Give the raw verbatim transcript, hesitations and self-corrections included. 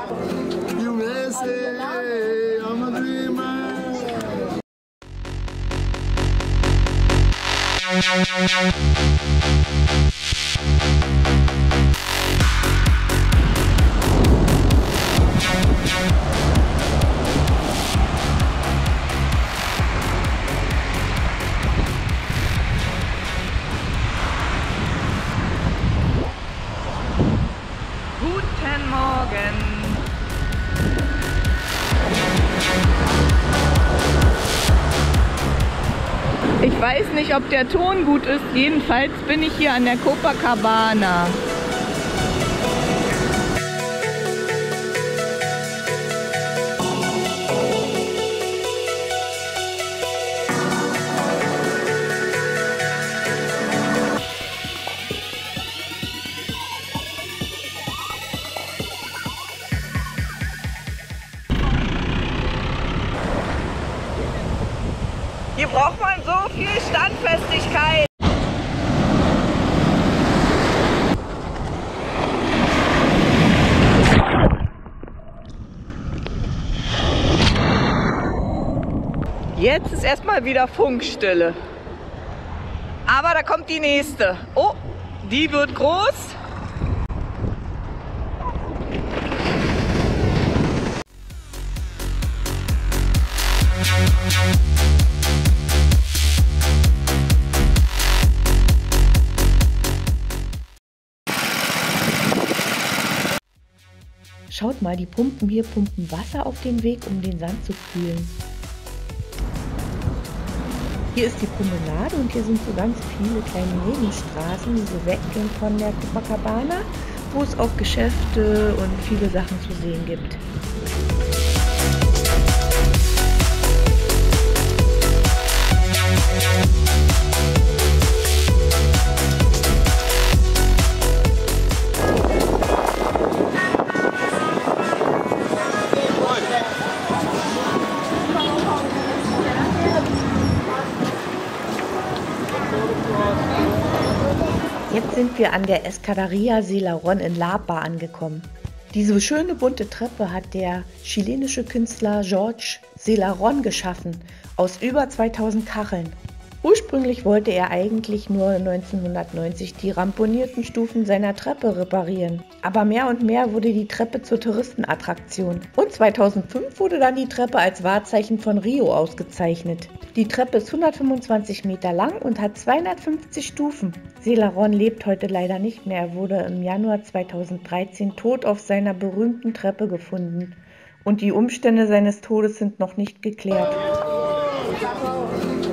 U S A, I'm a dreamer. Guten Morgen. Ich weiß nicht, ob der Ton gut ist. Jedenfalls bin ich hier an der Copacabana. Hier braucht man so viel Standfestigkeit. Jetzt ist erstmal wieder Funkstille. Aber da kommt die nächste. Oh, die wird groß. Schaut mal, die Pumpen hier pumpen Wasser auf den Weg, um den Sand zu kühlen. Hier ist die Promenade und hier sind so ganz viele kleine Nebenstraßen, die so weggehen von der Copacabana, wo es auch Geschäfte und viele Sachen zu sehen gibt. Jetzt sind wir an der Escadaria Celarón in Lapa angekommen. Diese schöne bunte Treppe hat der chilenische Künstler Jorge Celarón geschaffen, aus über zweitausend Kacheln. Ursprünglich wollte er eigentlich nur neunzehnhundertneunzig die ramponierten Stufen seiner Treppe reparieren. Aber mehr und mehr wurde die Treppe zur Touristenattraktion. Und zweitausendfünf wurde dann die Treppe als Wahrzeichen von Rio ausgezeichnet. Die Treppe ist hundertfünfundzwanzig Meter lang und hat zweihundertfünfzig Stufen. Celarón lebt heute leider nicht mehr. Er wurde im Januar zweitausenddreizehn tot auf seiner berühmten Treppe gefunden. Und die Umstände seines Todes sind noch nicht geklärt.